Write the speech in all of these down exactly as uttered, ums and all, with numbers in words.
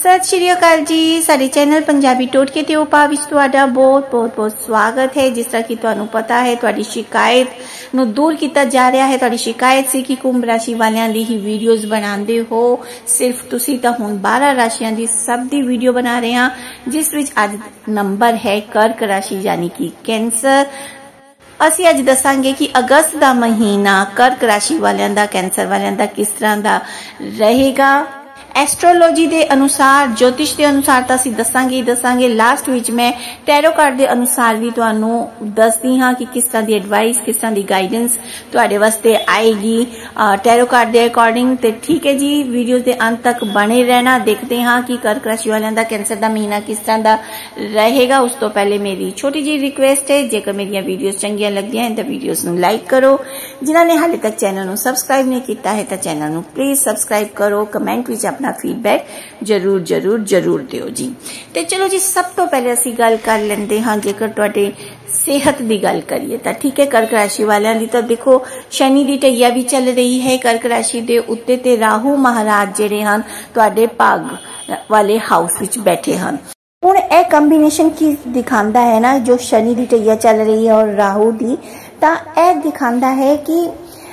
सत श्री अकाल जी। साडे चैनल पंजाबी टोटके ते उपाय विच तुहाडा बहुत बहुत बहुत स्वागत है। जिस तरह कि तुहानू पता है तुहाडी शिकायत नू दूर किया जा रहा है। तुहाडी शिकायत सी कि कुंभ राशि वालियां दी ही वीडियोज़ बनांदे हो, सिर्फ तुसी तां हुण बारह राशियां दी सब दी वीडियो बना रहे हां, जिस विच अज नंबर है कर्क राशि यानी कि कैंसर। असी अज दसांगे कि अगस्त का महीना कर्क राशि वालियां दा, कैंसर वालियां दा किस तरह का रहेगा। एस्ट्रोलॉजी के अनुसार, ज्योतिष के अनुसार तो असी दसांगे दसांगे लास्ट विच मैं टैरो कार्ड के अनुसार भी तुहानू दसदी हाँ कि किस तरह की एडवाइस, किस तरह की गाइडेंस तुहाडे वास्ते आएगी टैरो कार्ड के अकॉर्डिंग। तो ठीक है जी, वीडियो के अंत तक बने रहना। देखते हाँ कि कर्क राशि वालियां दा कैंसर का महीना किस तरह का रहेगा। उस तो पहले मेरी छोटी जी रिक्वेस्ट है, जेकर मेरी वीडियोस चंगियां लगदियां हैं तो वीडियोस नू लाइक करो। जिन्होंने हाले तक चैनल नू सबसक्राइब नहीं किया है तो चैनल नू प्लीज सबसक्राइब करो। कमेंट विच अपना फीडबैक जरूर जरूर जरूर दियो जी। तो चलो जी, सब तो पहले असी गल कर लेंदे हाँ जेकर तुहाडे सेहत की गल करिए तो ठीक है। कर्क राशि वालियां दी तो देखो शनि की ढैया भी चल रही है। कर्क राशि के उत्ते ते राहु महाराज जिहड़े हन तुहाडे भाग वाले हाउस विच बैठे हन। हुण यह कंबीनेशन की दिखाता है ना, जो शनि की ढैया चल रही है और राहु की, तो यह दिखाता है कि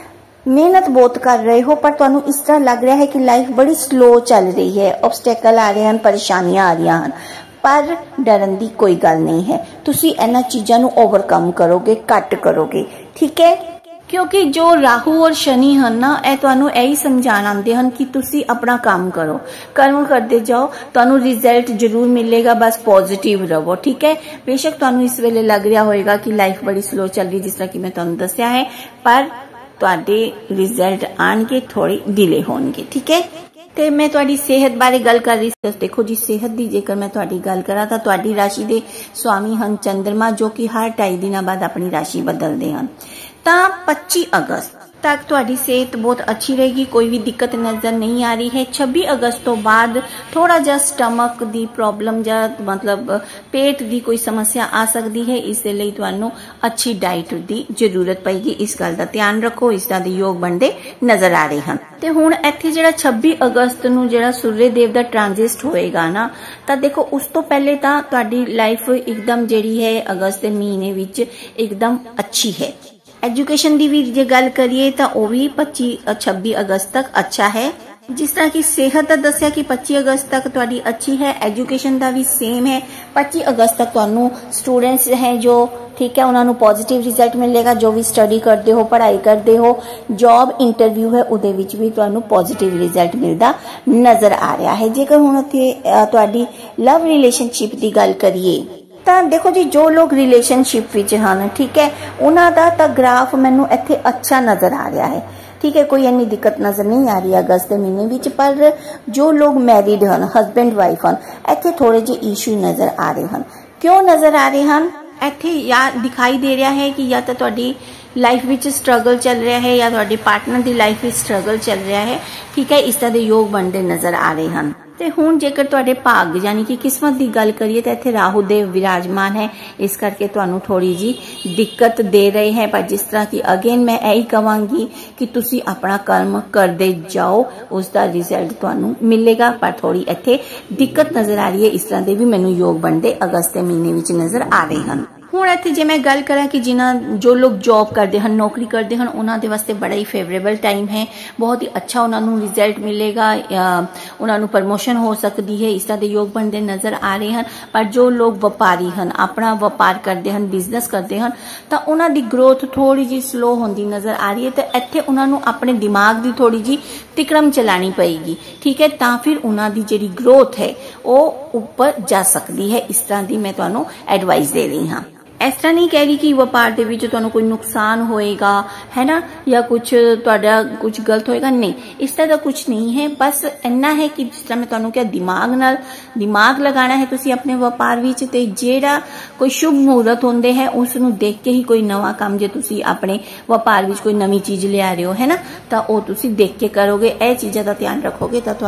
मेहनत बहुत कर रहे हो पर तुहानू इस तरह लग रहा है कि लाइफ बड़ी स्लो चल रही है, ऑब्स्टेकल आ रहे हैं, परेशानियां आ रही हैं, पर डरन की कोई गल नहीं है। तुसी इन्हां चीज़ां नू ओवरकम करोगे, कट करोगे, ठीक है। क्योंकि जो राहु और शनि हैं ना, यह तुहानू यही समझाण आंदे हन कि तुसी अपना काम करो, कर्म करते जाओ, तुहानू रिजल्ट जरूर मिलेगा, बस पॉजिटिव रहो, ठीक है। बेशक तुहानू इस वेले लग रहा होएगा कि लाइफ बड़ी स्लो चल रही, जिस तरह कि मैं तुहानू दस्या है, पर तुहाडे रिजल्ट आने थोड़े डिले होंगे, ठीक है। ते मैं तुहाडी सेहत बारे गल कर रही थी। देखो जी, सेहत की जेकर मैं तुहाडी गल करा तो तुहाडी राशि दे स्वामी हन चंद्रमा, जो कि हर ढाई दिनों बाद अपनी राशि बदलते हैं। तो पच्चीस अगस्त तक तुहाडी सेहत बहुत अच्छी रहेगी, कोई भी दिक्कत नजर नहीं आ रही है। छब्बीस अगस्त तो बाद थोड़ा जा स्टमक दी प्रॉब्लम या मतलब पेट की कोई समस्या आ सकती है, इसलिए तुहानू अच्छी डाइट की जरूरत पएगी। इस गल का ध्यान रखो। इस तरह के योग बनते नजर आ रहे हैं। ते हुण इत्थे जिहड़ा छब्बीस अगस्त नू जिहड़ा सूर्य देव का ट्रांजिट होएगा ना, तो देखो उस तो पहले तो तुहाडी लाइफ एकदम जिहड़ी है अगस्त के महीने विच एकदम अच्छी है। एजुकेशन की भी जे गल करिए तो वह भी पच्चीस छब्बीस अगस्त तक अच्छा है। जिस तरह की सेहत दसिया कि पच्चीस अगस्त तक तुहाडी अच्छी है, एजुकेशन का भी सेम है। पच्चीस अगस्त तक तुहानू स्टूडेंट्स हैं जो, ठीक है, उन्होंने पॉजिटिव रिजल्ट मिलेगा। जो भी स्टडी करते हो, पढ़ाई करते हो, जॉब इंटरव्यू है उहदे विच भी तुहानू पॉजिटिव रिजल्ट मिलता नजर आ रहा है। जेकर हुण इत्थे तुहाडी लव रिलेशनशिप की गल करिए तो देखो जी, जो लोग रिलेशनशिप विच हैं, ठीक है, उन्हां दा तां ग्राफ मैनू इत्थे अच्छा नजर आ रहा है, ठीक है। कोई इन्नी दिक्कत नजर नहीं आ रही अगस्त के महीने विच। पर जो लोग मैरिड हैं, हसबैंड वाइफ हैं, इत्थे थोड़े जे इशू नजर आ रहे हैं। क्यों नजर आ रहे हैं? इत्थे या दिखाई दे रहा है कि या तो तुहाडी लाइफ विच स्ट्रगल चल रहा है या तुहाडे पार्टनर की लाइफ विच स्ट्रगल चल रहा है, ठीक है। इस तरह के योग बनते नजर आ रहे हैं। ते हुण जेकर तुहाडे भाग यानी कि किस्मत की गल करिए तो इत्थे राहु देव विराजमान है, इस करके तुहानू थोड़ी जी दिक्कत दे रहे हैं। पर जिस तरह की अगेन मैं यही कहांगी कि तुसी अपना कर्म करते जाओ, उसका रिजल्ट तुहानू मिलेगा। पर थोड़ी इत्थे दिक्कत नजर आ रही है। इस तरह के भी मैनू योग बनते अगस्त के महीने विच नजर आ रहे हैं। हुण इत्थे जे मैं गल करा कि जिन्हां जो लोग जॉब करते हैं, नौकरी करते हैं, उन्हां दे वास्ते बड़ा ही फेवरेबल टाइम है, बहुत ही अच्छा उन्होंने रिजल्ट मिलेगा, उन्होंने प्रमोशन हो सकती है। इस तरह के योग बनते नजर आ रहे हैं। पर जो लोग व्यापारी हैं, अपना व्यापार करते हैं, बिजनेस करते हैं, तो उन्हां दी ग्रोथ थोड़ी जी स्लो होंदी नजर आ रही है। तो इत्थे उन्होंने अपने दिमाग की थोड़ी जी तिकड़म चलानी पएगी, ठीक है, तां फिर उन्हां दी जिहड़ी ग्रोथ है वो ऊपर जा सकती है। इस तरह की मैं तुहानू एडवाइस दे रही हाँ। इस तरह नहीं कह रही कि व्यापार के विच तुहानू कोई नुकसान होएगा, है ना, या कुछ तुहाडा कुछ गलत होएगा, नहीं, इस तरह का कुछ नहीं है। बस इन्ना है कि जिस तरह मैं तुहानू क्या दिमाग नाल दिमाग लगाना है तुसी अपने व्यापार विच, ते जेड़ा कोई शुभ मुहूर्त होंदे है उसनू देख के ही कोई नवा काम जे तुसी अपने व्यापार विच कोई नवी चीज लिया रहे हो, है ना, तो वो तुसी देख के करोगे। यह चीज़ों का ध्यान रखोगे तो तुहानू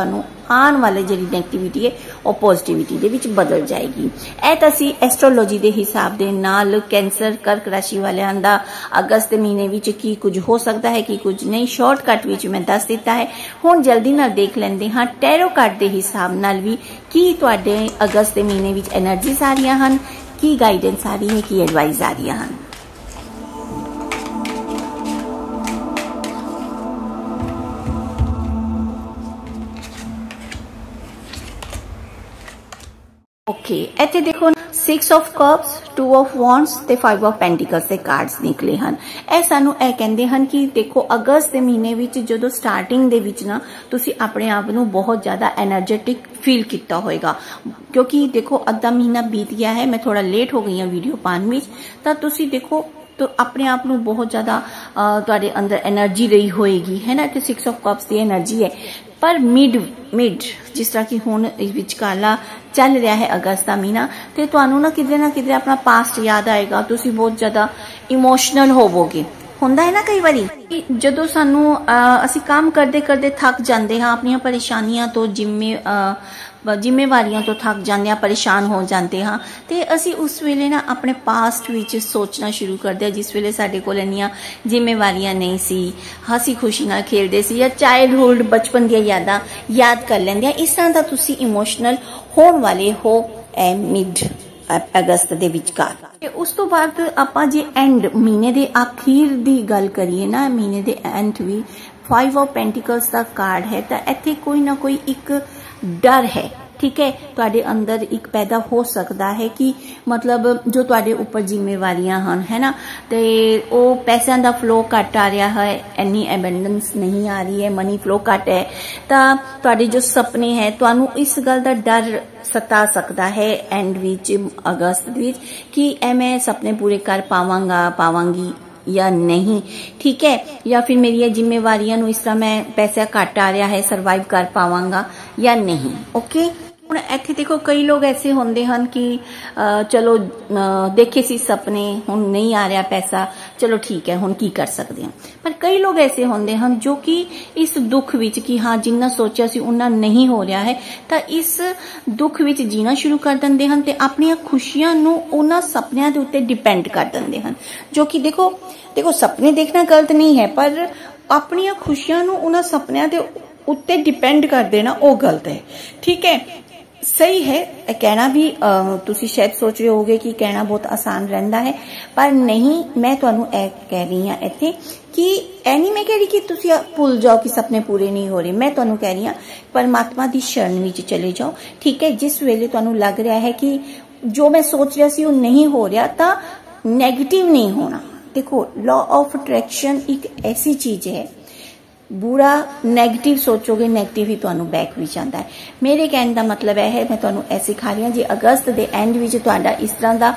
आने वाले जी नैगेटिविटी है वो पॉजिटिविटी दे विच बदल जाएगी। ए तां सी एस्ट्रोलॉजी के हिसाब दे नाल कैंसर कर्क राशि वालियां दा अगस्त महीने विच की कुछ हो सकता है, की कुछ नहीं, शॉर्टकट विच मैं दस दिता है। हुण जल्दी नाल देख लैंदे हां टैरो कार्ड के हिसाब नाल भी की तुहाडे अगस्त महीने विच एनर्जीज आ रही हन, की गाइडेंस आ रही है, की एडवाइस आ रही हन। ओके okay, इत्थे देखो six of cups, two of wands ते फाइव ऑफ पेंटिकल्स के कार्ड्स निकले हैं। ए सानू ए कहंदे हन कि देखो अगस्त के महीने विच जदों स्टार्टिंग दे विच ना तुसी अपने आप नू बहुत ज्यादा एनर्जेटिक फील किया होएगा, क्योंकि देखो अद्धा महीना बीत गया है, मैं थोड़ा लेट हो गई हूं वीडियो पाने विच, तां तुसी देखो तो अपने आप नू बहुत ज्यादा तुहाडे अंदर एनर्जी रही होएगी, है ना। तो सिक्स ऑफ कप्स की एनर्जी है, पर मिड मिड जिस तरह की हुण विचकाला चल रहा है अगस्त का महीना, तो तुहानू ना किधरे ना किधरे अपना पास्ट याद आएगा, तुसी बहुत ज्यादा इमोशनल होवोगे। हुंदा है ना कई बारी जदों सानू असी काम करते करते थक जाते हाँ, अपनी परेशानियां तो जिम्मे जिम्मेवारियां तो थक जाते हैं, परेशान हो जाते हाँ, तो असी उस वेले ना अपने पास्ट विच सोचना शुरू करते हैं, जिस वेले साडे कोल इन्नियां जिम्मेवारियां नहीं सी, हसी खुशी नाल खेलदे सी, या चाइल्डहुड बचपन दी यादां याद कर लैंदे आ। इस तरह दा तुसी इमोशनल होण वाले हो ए मिड अगस्त दे विचकार। उस तो बाद आपां जे एंड महीने दे आखिर दी गल करिए ना, महीने दे एंड भी फाइव ऑफ पेंटिकल्स दा कार्ड है, तां इत्थे कोई ना कोई एक डर है, ठीक है, तुहाडे अंदर एक पैदा हो सकता है कि मतलब जो तुहाडे ऊपर जिम्मेवारियां हैं, है ना, ते ओ पैसों का फ्लो घट आ रहा है, इन्नी एबेंडेंस नहीं आ रही है, मनी फ्लो घट है, तां तुहाडे जो सपने हैं तुहानू इस गल का डर सता सकता है एंड विच अगस्त विच कि ए मैं सपने पूरे कर पावांगा पावांगी या नहीं, ठीक है, या फिर मेरी जिम्मेवारियां इस तरह मैं पैसा घट आ रहा है सरवाइव कर पावांगा या नहीं। ओके, हुण इत्थे देखो कई लोग ऐसे होंदे हन कि आ, चलो आ, देखे सी सपने, हुण नहीं आ रहा पैसा, चलो ठीक है हुण की कर सकते हैं। पर कई लोग ऐसे होंदे हन जो कि इस दुख विच कि हाँ जिन्ना सोचा सी उन्ना नहीं हो रहा है, तां इस दुख विच जीना शुरू कर दिंदे हन ते अपनी खुशियां नू उन्हां सपनियां दे उत्ते डिपेंड कर दिंदे हन। जो कि देखो देखो सपने देखना गलत नहीं है, पर अपनी खुशियां नू उन्हां सपनियां दे उत्ते डिपेंड कर देना वो गलत है, ठीक है। सही है कहना भी, तुसी शायद सोच रहे होगे कि कहना बहुत आसान रहता है, पर नहीं, मैं तुहानू ए कह रही हाँ इत्थे कि ऐ नहीं मैं कह रही कि तुसी भूल जाओ कि सपने पूरे नहीं हो रहे, मैं तुहानू कह रही हाँ परमात्मा दी शरण विच चले जाओ, ठीक है। जिस वेले तुहानू लग रहा है कि जो मैं सोच रहा सी वो नहीं हो रहा, तां नेगेटिव नहीं होना। देखो लॉ ऑफ अट्रैक्शन एक ऐसी चीज है, बुरा नेगेटिव सोचोगे नेगेटिव ही तुहानू बैक भी जाता है। मेरे कहने का मतलब यह है, मैं तुहानू ऐसे सिखा रही हूँ, जे अगस्त के एंड विच तुहाडा इस तरह का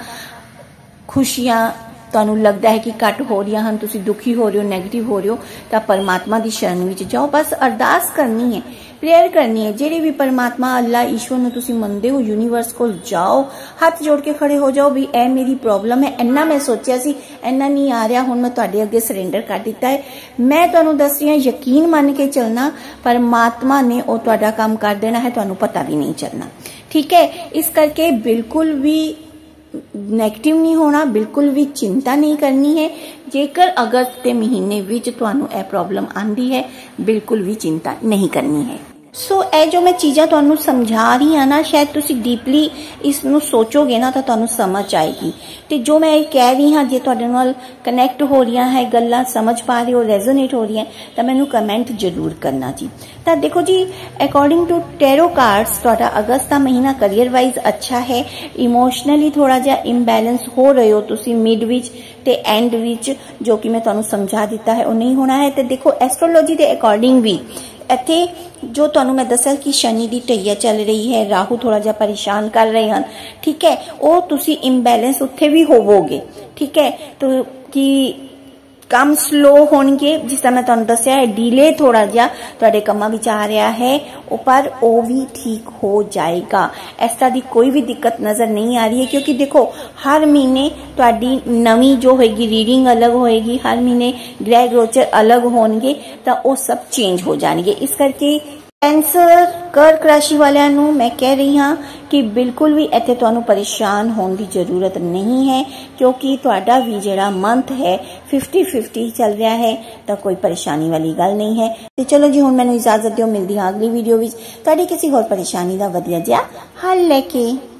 खुशियां तुहानू लगता है कि घट हो रही हैं, तुसी दुखी हो रहे हो, नेगेटिव हो रहे हो, तो परमात्मा की शरण विच जाओ, बस अरदास करनी है, प्रेयर करनी है। जेड़े भी परमात्मा अल्लाह ईश्वर नू तुसी मनदे हो, यूनीवर्स को जाओ, हाथ जोड़ के खड़े हो जाओ भी ए मेरी प्रॉब्लम है, इन्ना मैं सोचा सी इन्ना नहीं आ रहा, हुण मैं तुहाडे अगे सरेंडर कर दिता है, मैं तुहानू दस रही हूं यकीन मान के चलना, परमात्मा ने वो तुहाडा काम कर देना है, तुहानू पता भी नहीं चलना, ठीक है। इस करके बिल्कुल भी नेगेटिव नहीं होना, बिल्कुल भी चिंता नहीं करनी है। जेकर अगस्त के महीने विच तुहानू ए प्रॉब्लम आंदी है, बिल्कुल भी चिंता नहीं करनी है। सो so, ए जो मैं चीज़ां तुहानू समझा रही हाँ ना, शायद तुसी डीपली इसनू सोचोगे ना तो तुहानू समझ आएगी। तो जो मैं कह रही हाँ जे तुहाडे नाल कनैक्ट हो रही है गल्लां, समझ पा रहे हो, रेजोनेट हो रही है, तो मैनू कमेंट जरूर करना जी। तो देखो जी, अकॉर्डिंग टू टैरो कार्ड्स तुहाडा अगस्त का महीना करियर वाइज अच्छा है। इमोशनली थोड़ा जिहा इम्बैलेंस हो रहे हो तुसी मिड विच ते एंड विच, जो कि मैं तुहानू समझा दिता है वो नहीं होना है। तो देखो एस्ट्रोलॉजी के अकॉर्डिंग भी इत्थे जो तुहानू मैं दस्या कि शनि की ढैया चल रही है, राहु थोड़ा जा परेशान कर रहे हैं, ठीक है, वो तुसी इम्बैलेंस उत्थे भी होवोगे, ठीक है। तो कि काम स्लो होणगे, जिस तरह मैं तुहानू दस्या है डिले थोड़ा जिहा तुहाडे कम्मां विच आ रहा है, पर वो भी ठीक हो जाएगा। इस तरह की कोई भी दिक्कत नजर नहीं आ रही है, क्योंकि देखो हर महीने तुहाडी नवी जो होएगी रीडिंग अलग होएगी, हर महीने ग्रह गोचर अलग होणगे, तो वो सब चेंज हो जाएंगे। इस करके कैंसर कर्क राशि वालिਆਂ ਨੂੰ मैं कह रही हाँ कि बिल्कुल भी ਇੱਥੇ ਤੁਹਾਨੂੰ परेशान होने की जरूरत नहीं है, क्योंकि ਤੁਹਾਡਾ भी ਜਿਹੜਾ मंथ है फिफ्टी फिफ्टी चल रहा है, तो कोई परेशानी वाली गल नहीं है। तो चलो जी हुण मैनूं इजाजत दिओ, मिलदी हां अगली वीडियो विच तुहाडी किसी होर परेशानी दा वधिया जिहा हल लेके।